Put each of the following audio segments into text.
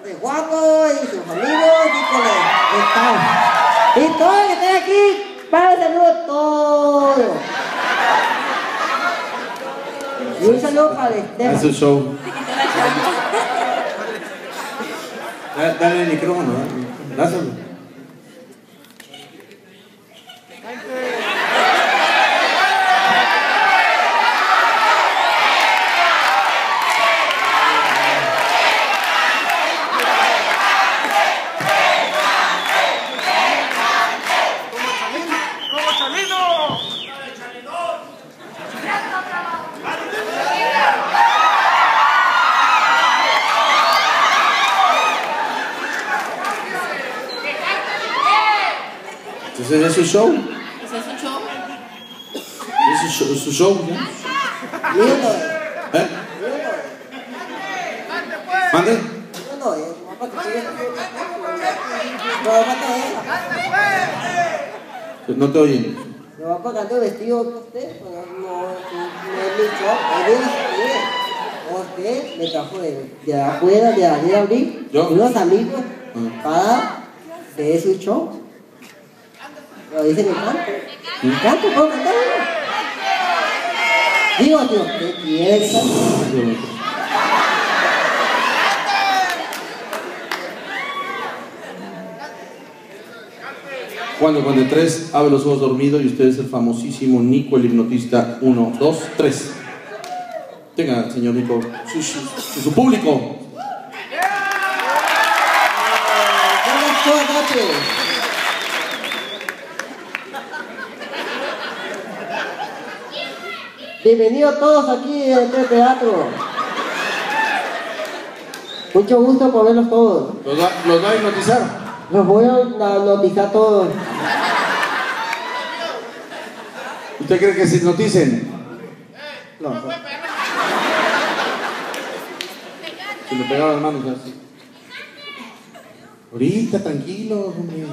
de Juanjo y sus amigos y que le están. Y todo el que esté aquí, para el saludo a todos. Y un saludo para Esteban. Es su show. Dale el micrófono, dáselo. Entonces es su show. ¿Ese es su show? Es su show, ¿no? ¿Eh? ¿Mande? No te oyen. Me va pagando vestido de usted, pero no es mi show, usted me trajo de afuera, de abril, unos amigos para de su show. Lo dice mi canto. Mi canto, ¿puedo cantar? Digo, tío, ¿qué quieres? Cuando de tres, abre los ojos dormido y usted es el famosísimo Nico, el hipnotista. 1, 2, 3. Tenga, señor Nico, su público. Buenas noches. Bienvenidos todos aquí en este teatro. Mucho gusto por verlos todos. ¿Los va a hipnotizar? Los voy a hipnotizar todos. ¿Usted cree que se hipnoticen? No. Se le pegaron las manos así. Ahorita, tranquilo, hombre.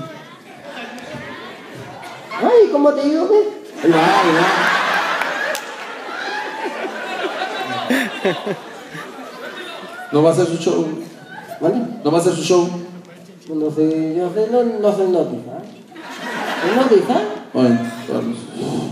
Ay, ¿cómo te digo, güey? Ahí va. No va a hacer su show. ¿Vale? No va a hacer su show. No sé, yo sé, no sé hipnotizar. ¿Hipnotizar? Bueno, vamos.